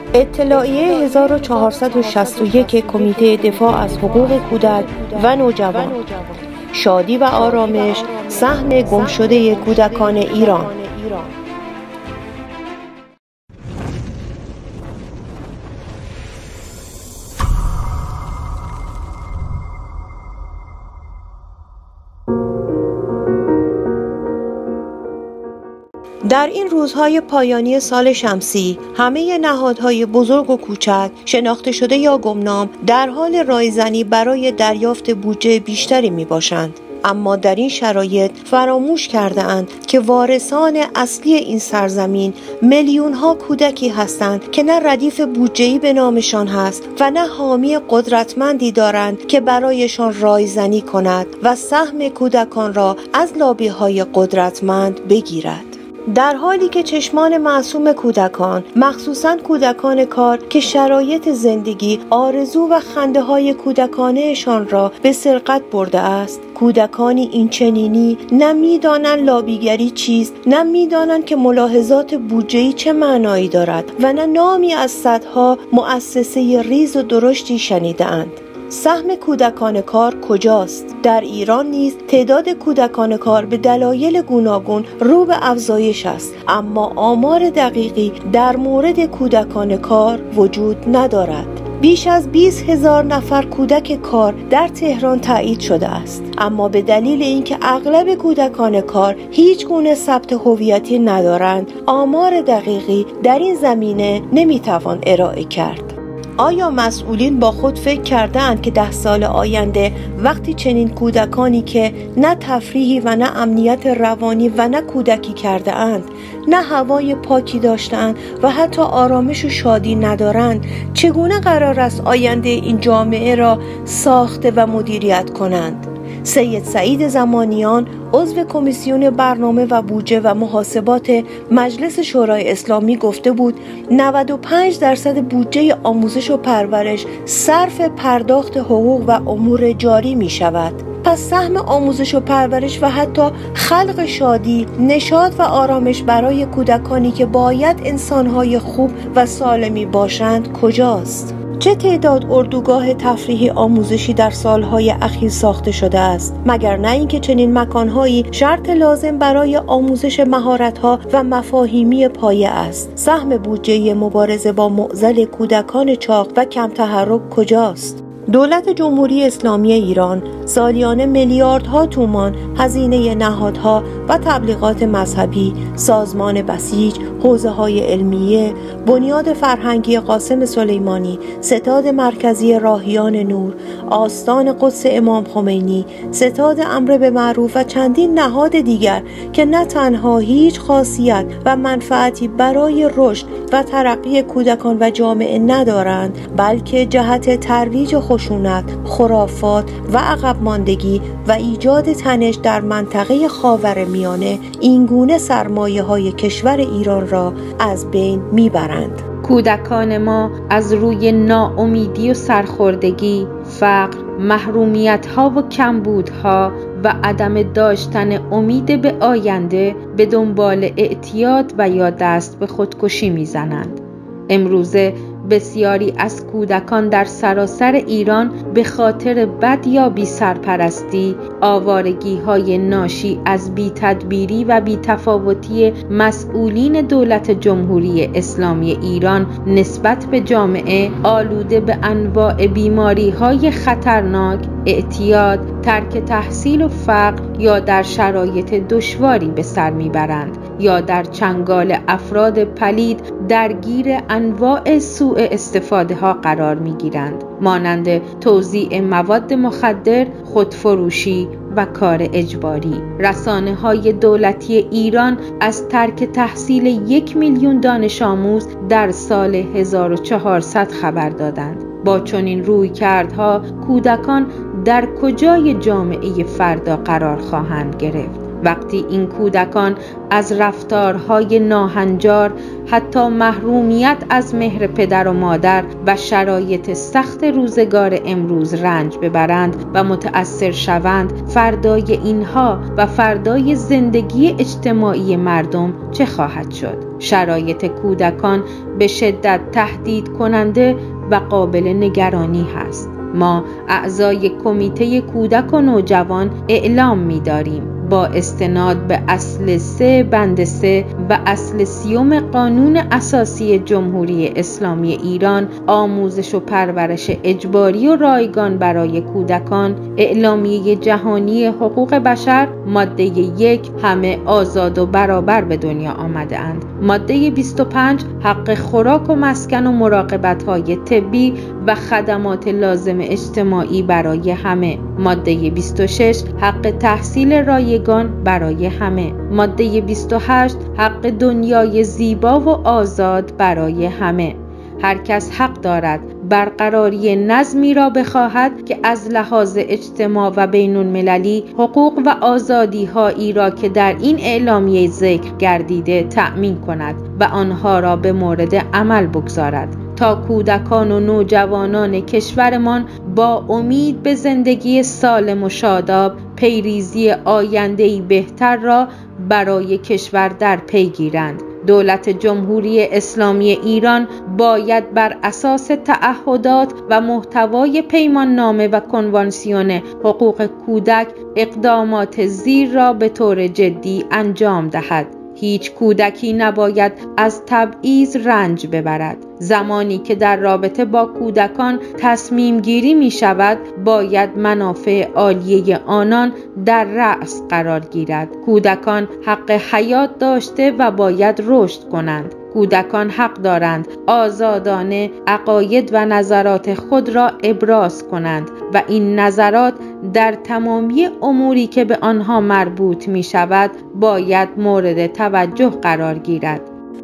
اطلاعیه 1461 کمیته دفاع از حقوق کودک و نوجوان. شادی و آرامش، سهم گمشده کودکان ایران. در این روزهای پایانی سال شمسی، همه نهادهای بزرگ و کوچک، شناخته شده یا گمنام، در حال رایزنی برای دریافت بودجه بیشتری می باشند. اما در این شرایط فراموش کرده اند که وارثان اصلی این سرزمین میلیون ها کودکی هستند که نه ردیف بودجه‌ای به نامشان هست و نه حامی قدرتمندی دارند که برایشان رایزنی کند و سهم کودکان را از لابی‌های قدرتمند بگیرد. در حالی که چشمان معصوم کودکان، مخصوصاً کودکان کار که شرایط زندگی، آرزو و خنده های کودکانهشان را به سرقت برده است، کودکانی این چنینی نه می‌دانند لابیگری چیست، نه می‌دانند که ملاحظات بودجه‌ای چه معنایی دارد و نه نامی از صدها مؤسسه ریز و درشتی شنیده‌اند. سهم کودکان کار کجاست؟ در ایران نیز تعداد کودکان کار به دلایل گوناگون رو به افزایش است، اما آمار دقیقی در مورد کودکان کار وجود ندارد. بیش از 20,000 نفر کودک کار در تهران تایید شده است، اما به دلیل اینکه اغلب کودکان کار هیچ گونه ثبت هویتی ندارند، آمار دقیقی در این زمینه نمیتوان ارائه کرد. آیا مسئولین با خود فکر کردند که 10 سال آینده وقتی چنین کودکانی که نه تفریحی و نه امنیت روانی و نه کودکی کرده اند، نه هوای پاکی داشتند و حتی آرامش و شادی ندارند، چگونه قرار است آینده این جامعه را ساخته و مدیریت کنند؟ سید سعید زمانیان، عضو کمیسیون برنامه و بودجه و محاسبات مجلس شورای اسلامی گفته بود 95% بودجه آموزش و پرورش صرف پرداخت حقوق و امور جاری می شود. پس سهم آموزش و پرورش و حتی خلق شادی، نشاط و آرامش برای کودکانی که باید انسانهای خوب و سالمی باشند کجاست؟ چه تعداد اردوگاه تفریحی آموزشی در سالهای اخیر ساخته شده است؟ مگر نه اینکه چنین مکانهایی شرط لازم برای آموزش مهارت‌ها و مفاهیمی پایه است؟ سهم بودجه مبارزه با معضل کودکان چاق و کم تحرک کجاست؟ دولت جمهوری اسلامی ایران سالیانه میلیاردها تومان هزینه نهادها و تبلیغات مذهبی، سازمان بسیج، حوزه‌های علمیه، بنیاد فرهنگی قاسم سلیمانی، ستاد مرکزی راهیان نور، آستان قدس امام خمینی، ستاد امر به معروف و چندین نهاد دیگر که نه تنها هیچ خاصیت و منفعتی برای رشد و ترقی کودکان و جامعه ندارند، بلکه جهت ترویج خشونت، خرافات و عقب ماندگی و ایجاد تنش در منطقه خاورمیانه اینگونه سرمایه‌های کشور ایران را از بین میبرند. کودکان ما از روی ناامیدی و سرخوردگی، فقر، محرومیت‌ها و کمبودها و عدم داشتن امید به آینده به دنبال اعتیاد و یا دست به خودکشی میزنند. امروزه بسیاری از کودکان در سراسر ایران به خاطر بد یا بی سرپرستی، آوارگی‌های ناشی از بی تدبیری و بی تفاوتی مسئولین دولت جمهوری اسلامی ایران نسبت به جامعه آلوده به انواع بیماری‌های خطرناک، اعتیاد، ترک تحصیل و فقر یا در شرایط دشواری به سر میبرند یا در چنگال افراد پلید درگیر انواع سوء استفاده ها قرار میگیرند، مانند توزیع مواد مخدر، خودفروشی و کار اجباری. رسانه‌های دولتی ایران از ترک تحصیل 1 میلیون دانش آموز در سال 1400 خبر دادند. با چنین رویکردها کودکان در کجای جامعه فردا قرار خواهند گرفت؟ وقتی این کودکان از رفتارهای ناهنجار، حتی محرومیت از مهر پدر و مادر و شرایط سخت روزگار امروز رنج ببرند و متأثر شوند، فردای اینها و فردای زندگی اجتماعی مردم چه خواهد شد؟ شرایط کودکان به شدت تهدید کننده و قابل نگرانی هست. ما اعضای کمیته کودک و نوجوان اعلام می‌داریم با استناد به اصل 3 بند 3 و اصل 30 قانون اساسی جمهوری اسلامی ایران، آموزش و پرورش اجباری و رایگان برای کودکان، اعلامیه جهانی حقوق بشر، ماده 1 همه آزاد و برابر به دنیا آمده اند. ماده 25 حق خوراک و مسکن و مراقبت‌های طبی و خدمات لازم اجتماعی برای همه. ماده 26 حق تحصیل رایگان برای همه. ماده 28 حق دنیای زیبا و آزاد برای همه. هر کس حق دارد برقراری نظمی را بخواهد که از لحاظ اجتماع و بین المللی حقوق و آزادی هایی را که در این اعلامیه ذکر گردیده تأمین کند و آنها را به مورد عمل بگذارد تا کودکان و نوجوانان کشورمان با امید به زندگی سالم و شاداب پیریزی آینده‌ای بهتر را برای کشور در پی گیرند. دولت جمهوری اسلامی ایران باید بر اساس تعهدات و محتوای پیماننامه و کنوانسیون حقوق کودک اقدامات زیر را به طور جدی انجام دهد. هیچ کودکی نباید از تبعیض رنج ببرد. زمانی که در رابطه با کودکان تصمیم گیری می شود، باید منافع عالیه آنان در رأس قرار گیرد. کودکان حق حیات داشته و باید رشد کنند. کودکان حق دارند آزادانه عقاید و نظرات خود را ابراز کنند و این نظرات در تمامی اموری که به آنها مربوط می شود باید مورد توجه قرار گیرد.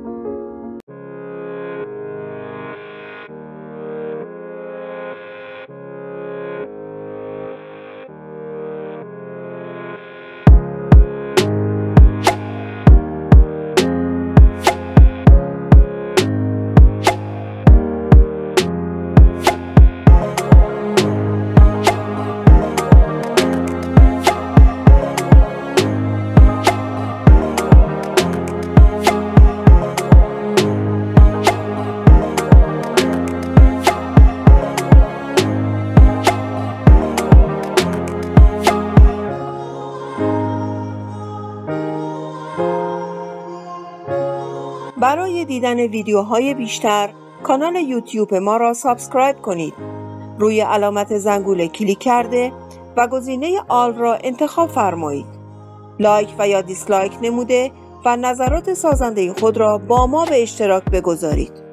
برای دیدن ویدیوهای بیشتر کانال یوتیوب ما را سابسکرایب کنید. روی علامت زنگوله کلیک کرده و گزینه آل را انتخاب فرمایید. لایک و یا دیسلایک نموده و نظرات سازنده خود را با ما به اشتراک بگذارید.